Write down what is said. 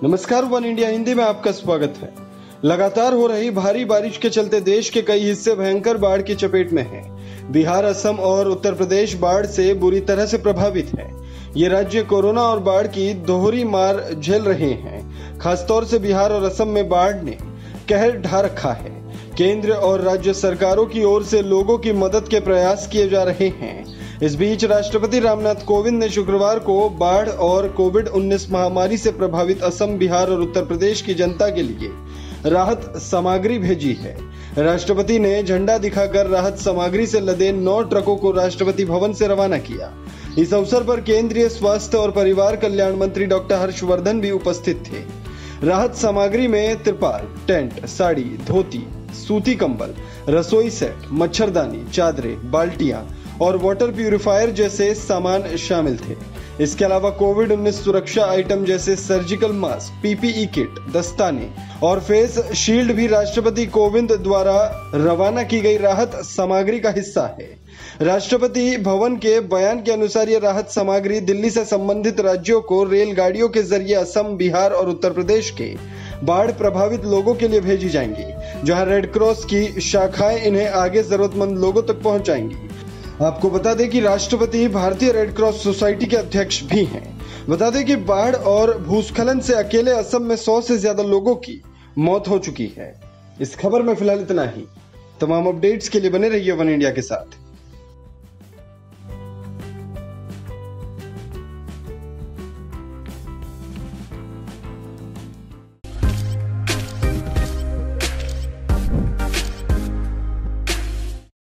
नमस्कार, one India Hindi में आपका स्वागत है। लगातार हो रही भारी बारिश के चलते देश के कई हिस्से भयंकर बाढ़ की चपेट में हैं। बिहार, असम और उत्तर प्रदेश बाढ़ से बुरी तरह से प्रभावित है। ये राज्य कोरोना और बाढ़ की दोहरी मार झेल रहे हैं। खासतौर से बिहार और असम में बाढ़ ने कहर ढा रखा है। केंद्र और राज्य सरकारों की ओर से लोगों की मदद के प्रयास किए जा रहे हैं। इस बीच राष्ट्रपति रामनाथ कोविंद ने शुक्रवार को बाढ़ और कोविड-19 महामारी से प्रभावित असम, बिहार और उत्तर प्रदेश की जनता के लिए राहत सामग्री भेजी है। राष्ट्रपति ने झंडा दिखाकर राहत सामग्री से लदे 9 ट्रकों को राष्ट्रपति भवन से रवाना किया। इस अवसर पर केंद्रीय स्वास्थ्य और परिवार कल्याण मंत्री डॉक्टर हर्षवर्धन भी उपस्थित थे। राहत सामग्री में तिरपाल, टेंट, साड़ी, धोती, सूती कंबल, रसोई सेट, मच्छरदानी, चादरें, बाल्टियां और वाटर प्यूरिफायर जैसे सामान शामिल थे। इसके अलावा कोविड-19 सुरक्षा आइटम जैसे सर्जिकल मास्क, पीपीई किट, दस्ताने और फेस शील्ड भी राष्ट्रपति कोविंद द्वारा रवाना की गई राहत सामग्री का हिस्सा है। राष्ट्रपति भवन के बयान के अनुसार ये राहत सामग्री दिल्ली से संबंधित राज्यों को रेलगाड़ियों के जरिए असम, बिहार और उत्तर प्रदेश के बाढ़ प्रभावित लोगों के लिए भेजी जाएंगी, जहां रेड क्रॉस की शाखाएं इन्हें आगे जरूरतमंद लोगों तक पहुंचाएंगी। आपको बता दें कि राष्ट्रपति भारतीय रेड क्रॉस सोसाइटी के अध्यक्ष भी हैं। बता दें कि बाढ़ और भूस्खलन से अकेले असम में 100 से ज्यादा लोगों की मौत हो चुकी है। इस खबर में फिलहाल इतना ही। तमाम अपडेट्स के लिए बने रहिए वन इंडिया के साथ।